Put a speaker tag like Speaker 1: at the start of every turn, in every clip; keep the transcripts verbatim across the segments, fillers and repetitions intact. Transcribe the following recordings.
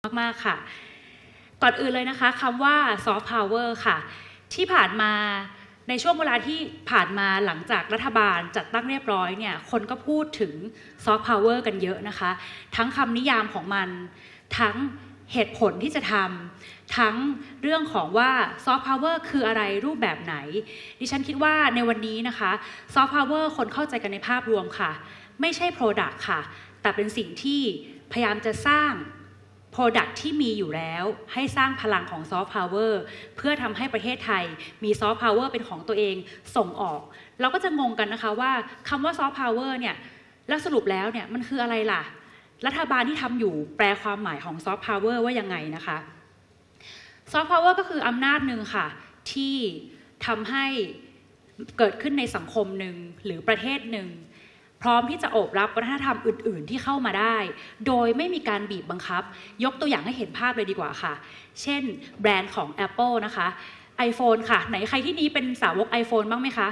Speaker 1: มากๆค่ะก่อนอื่นเลยนะคะคำว่าซอฟต์พาวเวอร์ค่ะที่ผ่านมาในช่วงเวลาที่ผ่านมาหลังจากรัฐบาลจัดตั้งเรียบร้อยเนี่ยคนก็พูดถึงซอฟต์พาวเวอร์กันเยอะนะคะทั้งคำนิยามของมันทั้งเหตุผลที่จะทำทั้งเรื่องของว่าซอฟต์พาวเวอร์คืออะไรรูปแบบไหนดิฉันคิดว่าในวันนี้นะคะซอฟต์พาวเวอร์คนเข้าใจกันในภาพรวมค่ะไม่ใช่ Product ค่ะแต่เป็นสิ่งที่พยายามจะสร้างProduct ที่มีอยู่แล้วให้สร้างพลังของซอฟต์พาวเวอร์เพื่อทำให้ประเทศไทยมีซอฟต์พาวเวอร์เป็นของตัวเองส่งออกเราก็จะงงกันนะคะว่าคำว่าซอฟต์พาวเวอร์เนี่ยแล้วสรุปแล้วเนี่ยมันคืออะไรล่ะรัฐบาลที่ทำอยู่แปลความหมายของซอฟต์พาวเวอร์ว่ายังไงนะคะซอฟต์พาวเวอร์ก็คืออำนาจหนึ่งค่ะที่ทำให้เกิดขึ้นในสังคมหนึ่งหรือประเทศหนึ่งพร้อมที่จะโอบรับวัฒนธรรมอื่นๆที่เข้ามาได้โดยไม่มีการบีบบังคับยกตัวอย่างให้เห็นภาพเลยดีกว่าค่ะเช่นแบรนด์ของ Apple นะคะ iPhone ค่ะไหนใครที่นี้เป็นสาวก iPhone บ้างไหมคะ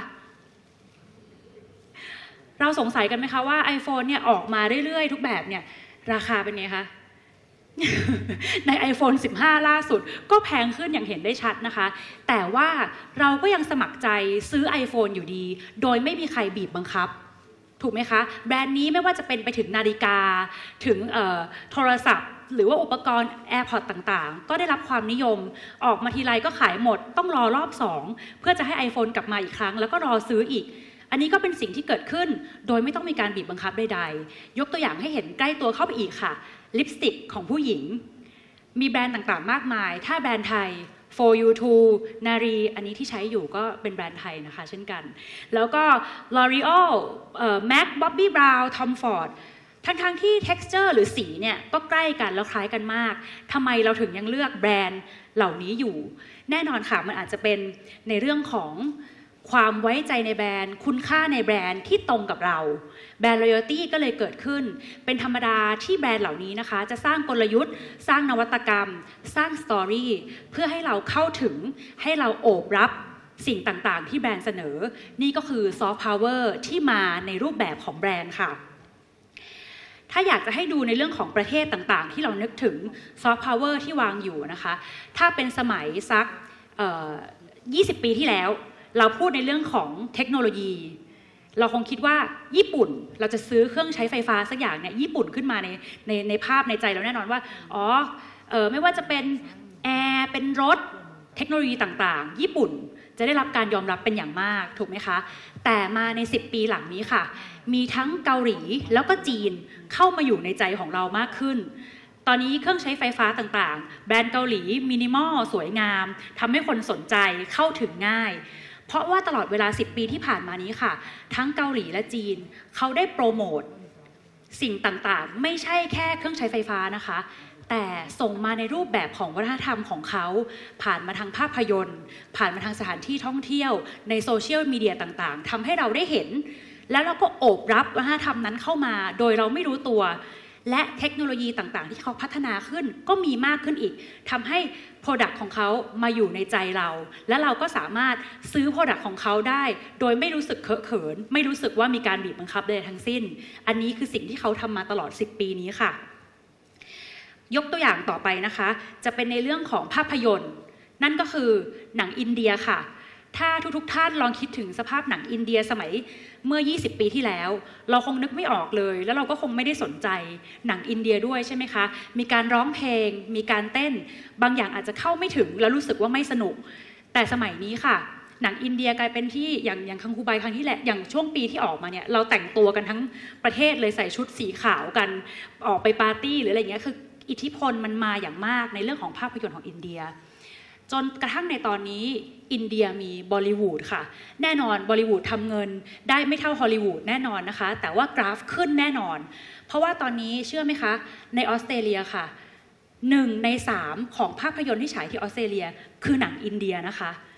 Speaker 1: เราสงสัยกันไหมคะว่า iPhone เนี่ยออกมาเรื่อยๆทุกแบบเนี่ยราคาเป็นไงคะ ใน iPhone สิบห้า ล่าสุดก็แพงขึ้นอย่างเห็นได้ชัดนะคะแต่ว่าเราก็ยังสมัครใจซื้อ iPhone อยู่ดีโดยไม่มีใครบีบบังคับถูกไหมคะแบรนด์นี้ไม่ว่าจะเป็นไปถึงนาฬิกาถึงโทรศัพท์หรือว่าอุปกรณ์ AirPods ต่างๆก็ได้รับความนิยมออกมาทีไรก็ขายหมดต้องรอรอบสองเพื่อจะให้ iPhone กลับมาอีกครั้งแล้วก็รอซื้ออีกอันนี้ก็เป็นสิ่งที่เกิดขึ้นโดยไม่ต้องมีการบีบบังคับใดๆยกตัวอย่างให้เห็นใกล้ตัวเข้าไปอีกค่ะลิปสติกของผู้หญิงมีแบรนด์ต่างๆมากมายถ้าแบรนด์ไทยโฟร์ ยู ทู นารีอันนี้ที่ใช้อยู่ก็เป็นแบรนด์ไทยนะคะเช่นกันแล้วก็ L'Oreal เอ่อ แม็ก Bobbi Brown Tom Ford ทั้งๆที่ texture หรือสีเนี่ยก็ใกล้กันแล้วคล้ายกันมากทำไมเราถึงยังเลือกแบรนด์เหล่านี้อยู่แน่นอนค่ะมันอาจจะเป็นในเรื่องของความไว้ใจในแบรนด์คุณค่าในแบรนด์ที่ตรงกับเราแบรนด์ loyalty ก็เลยเกิดขึ้นเป็นธรรมดาที่แบรนด์เหล่านี้นะคะจะสร้างกลยุทธ์สร้างนวัตกรรมสร้างสตอรี่เพื่อให้เราเข้าถึงให้เราโอบรับสิ่งต่างๆที่แบรนด์เสนอนี่ก็คือซอฟต์พาวเวอร์ที่มาในรูปแบบของแบรนด์ค่ะถ้าอยากจะให้ดูในเรื่องของประเทศต่างๆที่เรานึกถึงซอฟต์พาวเวอร์ที่วางอยู่นะคะถ้าเป็นสมัยสักยี่สิบปีที่แล้วเราพูดในเรื่องของเทคโนโลยีเราคงคิดว่าญี่ปุ่นเราจะซื้อเครื่องใช้ไฟฟ้าสักอย่างเนี่ยญี่ปุ่นขึ้นมาในในในภาพในใจเราแน่นอนว่าอ๋อเออไม่ว่าจะเป็นแอร์เป็นรถเทคโนโลยีต่างๆญี่ปุ่นจะได้รับการยอมรับเป็นอย่างมากถูกไหมคะแต่มาในสิบปีหลังนี้ค่ะมีทั้งเกาหลีแล้วก็จีนเข้ามาอยู่ในใจของเรามากขึ้นตอนนี้เครื่องใช้ไฟฟ้าต่างๆแบรนด์เกาหลีมินิมอลสวยงามทำให้คนสนใจเข้าถึงง่ายเพราะว่าตลอดเวลาสิบปีที่ผ่านมานี้ค่ะทั้งเกาหลีและจีนเขาได้โปรโมทสิ่งต่างๆไม่ใช่แค่เครื่องใช้ไฟฟ้านะคะแต่ส่งมาในรูปแบบของวัฒนธรรมของเขาผ่านมาทางภาพยนตร์ผ่านมาทางสถานที่ท่องเที่ยวในโซเชียลมีเดียต่างๆทำให้เราได้เห็นแล้วเราก็โอบรับวัฒนธรรมนั้นเข้ามาโดยเราไม่รู้ตัวและเทคโนโลยีต่างๆที่เขาพัฒนาขึ้นก็มีมากขึ้นอีกทำให้ Product ของเขามาอยู่ในใจเราและเราก็สามารถซื้อ Product ของเขาได้โดยไม่รู้สึกเคอะเขินไม่รู้สึกว่ามีการบีบบังคับใดทั้งสิ้นอันนี้คือสิ่งที่เขาทำมาตลอดสิบปีนี้ค่ะยกตัวอย่างต่อไปนะคะจะเป็นในเรื่องของภาพยนตร์นั่นก็คือหนังอินเดียค่ะถ้าทุกๆท่านลองคิดถึงสภาพหนังอินเดียสมัยเมื่อยี่สิบปีที่แล้วเราคงนึกไม่ออกเลยแล้วเราก็คงไม่ได้สนใจหนังอินเดียด้วยใช่ไหมคะมีการร้องเพลงมีการเต้นบางอย่างอาจจะเข้าไม่ถึงแล้วรู้สึกว่าไม่สนุกแต่สมัยนี้ค่ะหนังอินเดียกลายเป็นที่อย่างอย่างคังคูไบครั้งที่แหละอย่างช่วงปีที่ออกมาเนี่ยเราแต่งตัวกันทั้งประเทศเลยใส่ชุดสีขาวกันออกไปปาร์ตี้หรืออะไรเงี้ยคืออิทธิพลมันมาอย่างมากในเรื่องของภาพยนตร์ของอินเดียจนกระทั่งในตอนนี้อินเดียมีบอลิวูดค่ะแน่นอนบอลิวูดทำเงินได้ไม่เท่าฮอลลีวูดแน่นอนนะคะแต่ว่ากราฟขึ้นแน่นอนเพราะว่าตอนนี้เชื่อไหมคะในออสเตรเลียค่ะหนึ่งในสามของภาพยนตร์ที่ฉายที่ออสเตรเลียคือหนังอินเดียนะคะ